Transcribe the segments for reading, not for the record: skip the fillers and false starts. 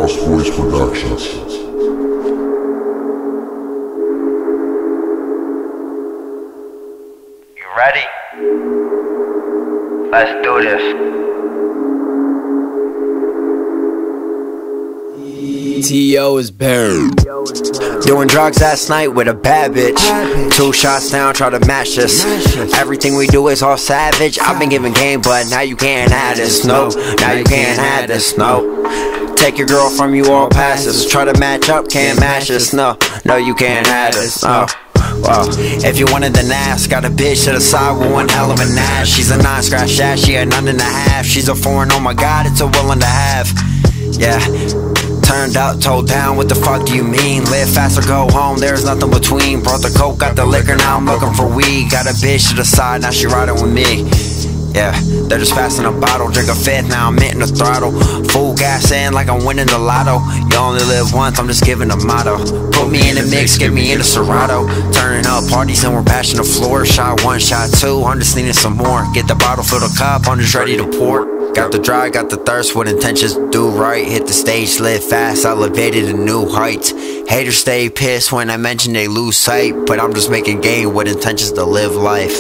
Lost Boys Productions. You ready? Let's do this. T.O. is buried. Doing drugs last night with a bad bitch. 2 shots down, try to match this. Everything we do is all savage. I've been giving game, but now you can't have this. No, now you can't have this. No. Take your girl from you, all passes. Try to match up, can't match this. No, no, you can't have this. No. Well, if you wanted the ass, got a bitch to the side with one hell of an ass. She's a 9 scratch ass, she a 9.5. She's a 4 and oh my god, it's a willing to have. Yeah. Turned up, told down, what the fuck do you mean? Live fast or go home, there's nothing between. Brought the coke, got the liquor, now I'm looking for weed. Got a bitch to the side, now she riding with me. Yeah, they're just passing a bottle, drink a fifth, now I'm hitting the throttle. Full gas in like I'm winning the lotto. You only live once, I'm just giving a motto. Put me in the mix, get me into Serato. Turning up parties and we're bashing the floor. Shot 1, shot 2, I'm just needing some more. Get the bottle, fill the cup, I'm just ready to pour. Got the dry, got the thirst, with intentions to do right. Hit the stage, live fast, elevated to new heights. Haters stay pissed when I mention they lose sight, but I'm just making game with intentions to live life.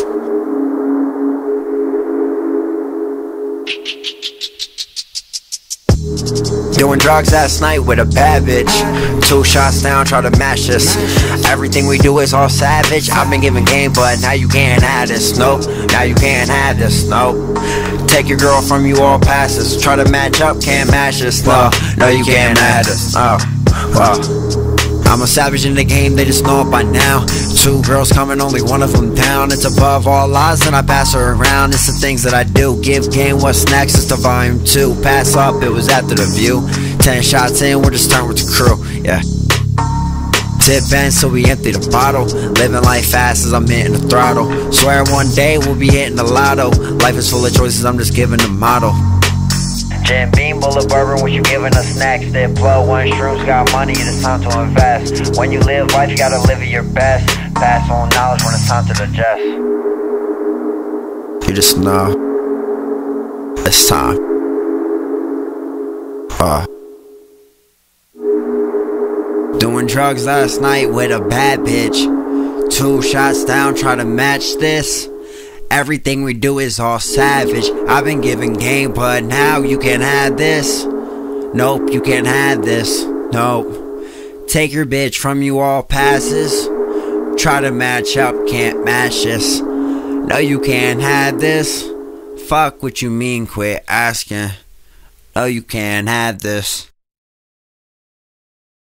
Doing drugs last night with a bad bitch. 2 shots down, try to match this. Everything we do is all savage. I've been giving game, but now you can't have this. Nope, now you can't have this. Nope. Take your girl from you, all passes. Try to match up, can't match this. No, no, you can't have this. Oh, well. I'm a savage in the game, they just know it by now. 2 girls coming, only one of them down. It's above all odds, and I pass her around. It's the things that I do. Give game, what's next? It's the volume 2. Pass up, it was after the view. 10 shots in, we're just starting with the crew. Yeah. Tip bend, so we empty the bottle. Living life fast as I'm hitting the throttle. Swear one day we'll be hitting the lotto. Life is full of choices, I'm just giving the motto. Jam beam, bull of bourbon, what you giving us snacks? Dip plug, 1 shrooms, got money, it's time to invest. When you live life, you gotta live it your best. Pass on knowledge when it's time to digest. You just know it's time. Doing drugs last night with a bad bitch. 2 shots down, try to match this. Everything we do is all savage. I've been giving game, but now you can't have this. Nope, you can't have this. Nope. Take your bitch from you, all passes. Try to match up, can't match this. No, you can't have this. Fuck what you mean, quit asking. No, you can't have this.